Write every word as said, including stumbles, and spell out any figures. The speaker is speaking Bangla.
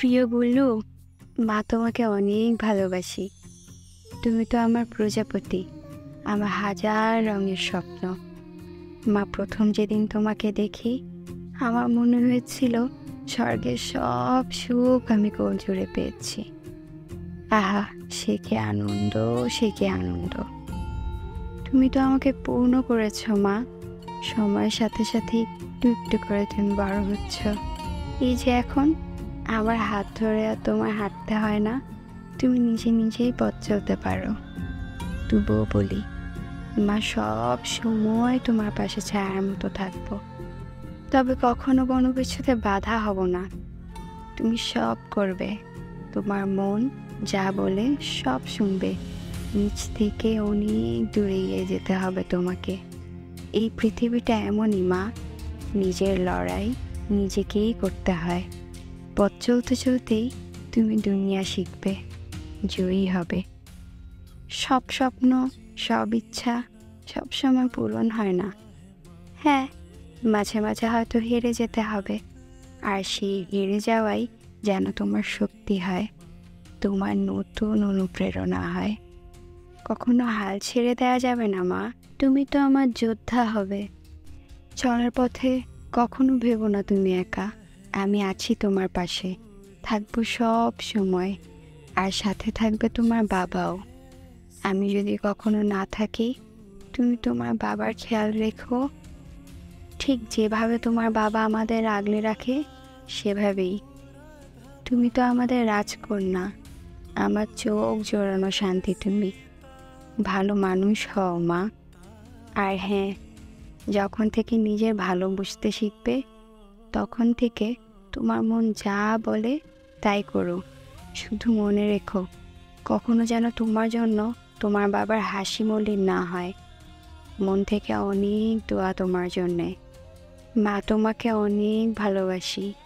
প্রিয় গুল্লু, মা তোমাকে অনেক ভালোবাসি। তুমি তো আমার প্রজাপতি, আমার হাজার রঙের স্বপ্ন। মা, প্রথম যেদিন তোমাকে দেখি আমার মনে হয়েছিল স্বর্গের সব সুখ আমি কোল জুড়ে পেয়েছি। আহা, সে কি আনন্দ, সে কি আনন্দ! তুমি তো আমাকে পূর্ণ করেছ মা। সময়ের সাথে সাথে একটু একটু করে তুমি বড় হচ্ছ। এই যে এখন আমার হাত ধরে আর তোমার হাঁটতে হয় না, তুমি নিজে নিজেই পথ চলতে পারো। তবুও বলি, মা, সব সময় তোমার পাশে ছায়ার মতো থাকবো, তবে কখনো কোনো কিছুতে বাধা হব না। তুমি সব করবে, তোমার মন যা বলে সব শুনবে। নিজ থেকে অনেক দূরে এগিয়ে যেতে হবে তোমাকে। এই পৃথিবীটা এমনই মা, নিজের লড়াই নিজেকেই করতে হয়। পথ চলতে চলতেই তুমি দুনিয়া শিখবে, জয়ী হবে। সব স্বপ্ন, সব ইচ্ছা সবসময় পূরণ হয় না। হ্যাঁ, মাঝে মাঝে হয়তো হেরে যেতে হবে, আর সেই হেরে যাওয়াই যেন তোমার শক্তি হয়, তোমার নতুন অনুপ্রেরণা হয়। কখনো হাল ছেড়ে দেওয়া যাবে না মা। তুমি তো আমার যোদ্ধা হবে। চলার পথে কখনো ভেবো না তুমি একা। আমি আছি তোমার পাশে, থাকবো সব সময়। আর সাথে থাকবে তোমার বাবাও। আমি যদি কখনো না থাকি, তুমি তোমার বাবার খেয়াল রেখো, ঠিক যেভাবে তোমার বাবা আমাদের আগলে রাখে সেভাবেই। তুমি তো আমাদের রাজকন্যা, আমার চোখ জোড়ানো শান্তি তুমি। ভালো মানুষ হও মা। আর হ্যাঁ, যখন থেকে নিজের ভালো বুঝতে শিখবে, তখন থেকে তোমার মন যা বলে তাই করো। শুধু মনে রেখো, কখনো যেন তোমার জন্য তোমার বাবার হাসি মলিন না হয়। মন থেকে অনেক দোয়া তোমার জন্যে। মা, তোমাকে অনেক ভালোবাসি।